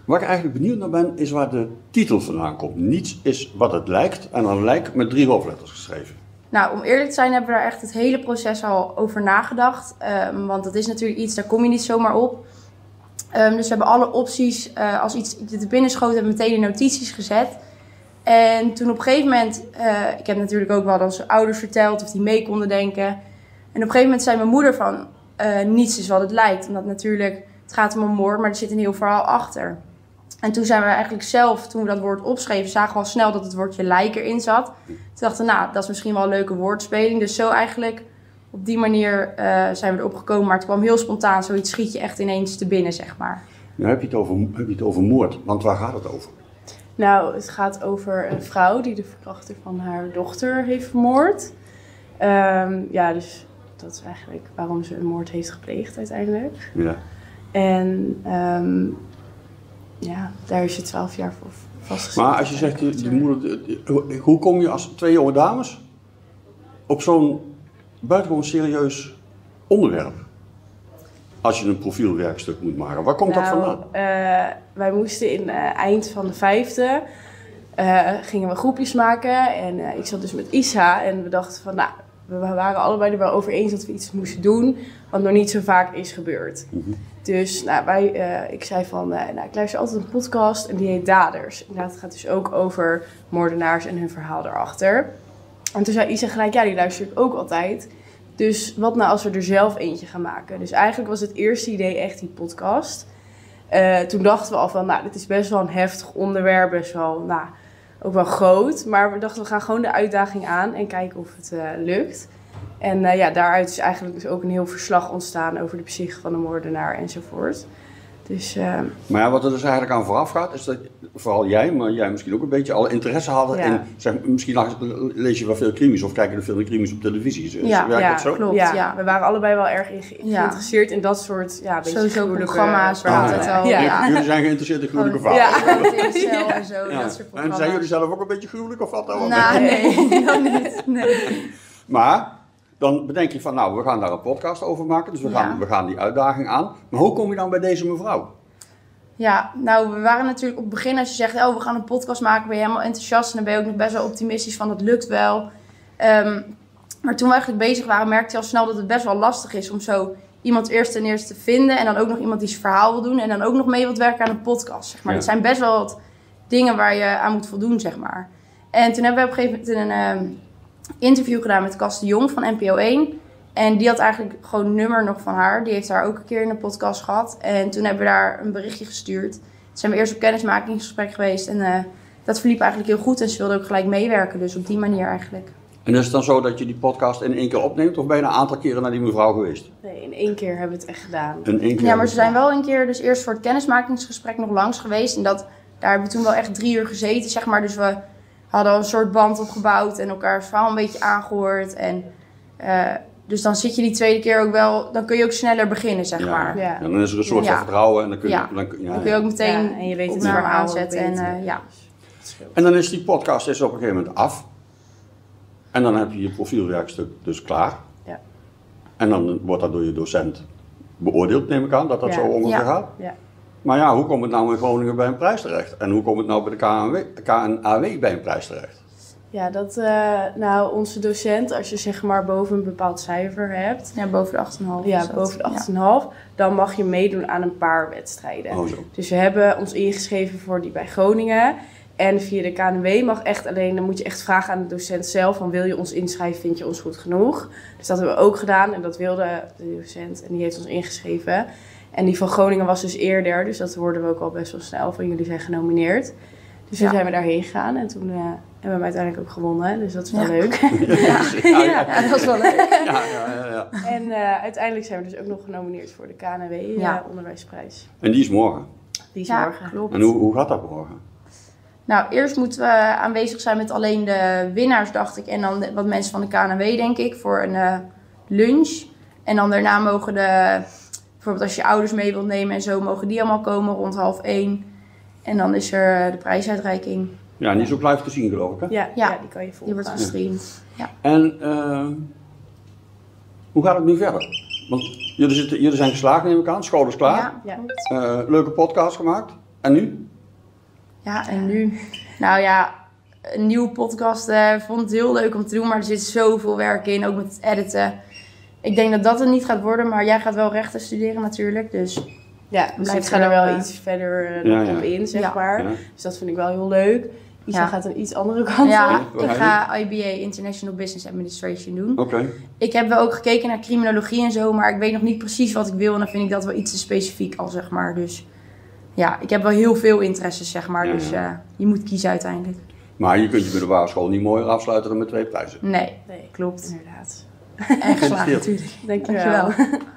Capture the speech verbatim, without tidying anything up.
Waar ik eigenlijk benieuwd naar ben, is waar de titel vandaan komt. Niets is wat het lijkt en dan lijkt met drie hoofdletters geschreven. Nou, om eerlijk te zijn hebben we daar echt het hele proces al over nagedacht. Um, want dat is natuurlijk iets, daar kom je niet zomaar op. Um, dus we hebben alle opties, uh, als iets te binnen schoot, hebben we meteen in notities gezet. En toen op een gegeven moment, uh, ik heb natuurlijk ook wel aan onze ouders verteld of die mee konden denken. En op een gegeven moment zei mijn moeder van, uh, niets is wat het lijkt. Omdat natuurlijk, het gaat om een moord, maar er zit een heel verhaal achter. En toen zijn we eigenlijk zelf, toen we dat woord opschreven, zagen we al snel dat het woordje lijk erin zat. Toen dachten we, nou, dat is misschien wel een leuke woordspeling. Dus zo eigenlijk, op die manier uh, zijn we erop gekomen. Maar het kwam heel spontaan, zoiets schiet je echt ineens te binnen, zeg maar. Nu heb je het over, heb je het over moord, want waar gaat het over? Nou, het gaat over een vrouw die de verkrachter van haar dochter heeft vermoord. Um, ja, dus dat is eigenlijk waarom ze een moord heeft gepleegd uiteindelijk. Ja. En um, ja, daar is ze twaalf jaar voor vastgezet. Maar als je zegt, de, de moeder, hoe kom je als twee jonge dames op zo'n buitengewoon serieus onderwerp? Als je een profielwerkstuk moet maken. Waar komt nou, dat vandaan? Uh, wij moesten in uh, eind van de vijfde, uh, gingen we groepjes maken. En uh, ik zat dus met Isa en we dachten van, nou, we waren allebei er wel over eens dat we iets moesten doen. Wat nog niet zo vaak is gebeurd. Mm-hmm. Dus nou, wij, uh, ik zei van, uh, nou, ik luister altijd een podcast en die heet Daders. En dat gaat dus ook over moordenaars en hun verhaal daarachter. En toen zei Isa gelijk, ja, die luister ik ook altijd. Dus wat nou als we er zelf eentje gaan maken? Dus eigenlijk was het eerste idee echt die podcast. Uh, toen dachten we al van, nou, dit is best wel een heftig onderwerp, best wel, nou, ook wel groot. Maar we dachten, we gaan gewoon de uitdaging aan en kijken of het uh, lukt. En uh, ja, daaruit is eigenlijk dus ook een heel verslag ontstaan over de psyche van de moordenaar enzovoort. Dus, uh, maar ja, wat er dus eigenlijk aan vooraf gaat, is dat vooral jij, maar jij misschien ook een beetje alle interesse hadden. Ja. En zeg, misschien lees je wel veel crimes of kijken er veel crimes op televisie. Dus ja, werkt ja, dat zo? Klopt, ja, ja, we waren allebei wel erg in, geïnteresseerd ja. in dat soort ja, sowieso programma's waar ah, het ja. al. Ja. Ja. Jullie zijn geïnteresseerd in gruwelijke verhalen. Ja, ja. en zo, ja. dat soort En zijn jullie zelf ook een beetje gruwelijk of wat dan? Nou, nee, dat niet. Nee. Maar dan bedenk je van, nou, we gaan daar een podcast over maken, dus we gaan, ja. we gaan die uitdaging aan. Maar hoe kom je dan bij deze mevrouw? Ja, nou, we waren natuurlijk op het begin, als je zegt, oh, we gaan een podcast maken, ben je helemaal enthousiast en dan ben je ook nog best wel optimistisch van, het lukt wel. Um, maar toen we eigenlijk bezig waren, merkte je al snel dat het best wel lastig is om zo iemand eerst ten eerste te vinden en dan ook nog iemand die zijn verhaal wil doen en dan ook nog mee wilt werken aan een podcast, zeg maar. Ja. Dat zijn best wel wat dingen waar je aan moet voldoen, zeg maar. En toen hebben we op een gegeven moment een um, interview gedaan met Cas de Jong van N P O één. En die had eigenlijk gewoon een nummer nog van haar. Die heeft haar ook een keer in de podcast gehad. En toen hebben we daar een berichtje gestuurd. Toen zijn we eerst op kennismakingsgesprek geweest. En uh, dat verliep eigenlijk heel goed. En ze wilde ook gelijk meewerken. Dus op die manier eigenlijk. En is het dan zo dat je die podcast in één keer opneemt? Of ben je een aantal keren naar die mevrouw geweest? Nee, in één keer hebben we het echt gedaan. In één keer ja, maar ze zijn wel een keer dus eerst voor het kennismakingsgesprek nog langs geweest. En dat, daar hebben we toen wel echt drie uur gezeten, zeg maar. Dus we hadden al een soort band opgebouwd. En elkaars verhaal een beetje aangehoord. En... Uh, Dus dan zit je die tweede keer ook wel, dan kun je ook sneller beginnen, zeg ja. maar. Ja. En dan is er een soort ja. van vertrouwen en dan kun je, ja. dan, ja, dan kun je ook meteen ja, en je weet het naar verhaal aanzetten. En, uh, ja. en dan is die podcast is op een gegeven moment af. En dan heb je je profielwerkstuk dus klaar. Ja. En dan wordt dat door je docent beoordeeld, neem ik aan, dat dat ja. zo ongeveer ja. gaat. Ja. Maar ja, hoe komt het nou in Groningen bij een prijs terecht? En hoe komt het nou bij de K N A W bij een prijs terecht? Ja, dat, uh, nou, onze docent, als je zeg maar boven een bepaald cijfer hebt. Ja, boven de acht komma vijf. Ja, boven de acht komma vijf. Ja. Dan mag je meedoen aan een paar wedstrijden. Oh, zo. Dus we hebben ons ingeschreven voor die bij Groningen. En via de K N W mag echt alleen, dan moet je echt vragen aan de docent zelf. Van wil je ons inschrijven, vind je ons goed genoeg? Dus dat hebben we ook gedaan en dat wilde de docent en die heeft ons ingeschreven. En die van Groningen was dus eerder, dus dat hoorden we ook al best wel snel van jullie zijn genomineerd. Dus toen ja. zijn we daarheen gegaan en toen uh, hebben we hem uiteindelijk ook gewonnen. Dus dat is wel ja. leuk. Ja, ja, ja, ja, dat was wel leuk. Ja, ja, ja, ja. En uh, uiteindelijk zijn we dus ook nog genomineerd voor de K N W ja. uh, onderwijsprijs. En die is morgen? Die is ja, morgen. Klopt. En hoe, hoe gaat dat morgen? Nou, eerst moeten we aanwezig zijn met alleen de winnaars, dacht ik. En dan de, wat mensen van de K N W, denk ik, voor een uh, lunch. En dan daarna mogen de, bijvoorbeeld als je ouders mee wilt nemen en zo, mogen die allemaal komen rond half één. En dan is er de prijsuitreiking. Ja, en die is ook live te zien, geloof ik, hè? Ja, ja. ja die kan je volgen. Die wordt gestreamd. Ja. En uh, hoe gaat het nu verder? Want jullie, zitten, jullie zijn geslaagd, neem ik aan. School is klaar. Ja, ja. Uh, leuke podcast gemaakt. En nu? Ja, en nu? Nou ja, een nieuwe podcast. Ik uh, vond het heel leuk om te doen, maar er zit zoveel werk in, ook met het editen. Ik denk dat dat het niet gaat worden, maar jij gaat wel rechten studeren natuurlijk, dus... Ja, dus ik ga er wel iets verder uh, ja, ja. op in, zeg ja. maar. Ja. Dus dat vind ik wel heel leuk. Isa ja. gaat een iets andere kant ja, op. Ja, ik ga I B A, International Business Administration, doen. Oké. Okay. Ik heb wel ook gekeken naar criminologie en zo, maar ik weet nog niet precies wat ik wil. En dan vind ik dat wel iets te specifiek al, zeg maar. Dus ja, ik heb wel heel veel interesses, zeg maar. Ja, dus uh, je moet kiezen uiteindelijk. Maar je kunt je middelbare school niet mooier afsluiten dan met twee prijzen. Nee, nee klopt. Inderdaad. En geslaagd natuurlijk. Dankjewel. Dankjewel.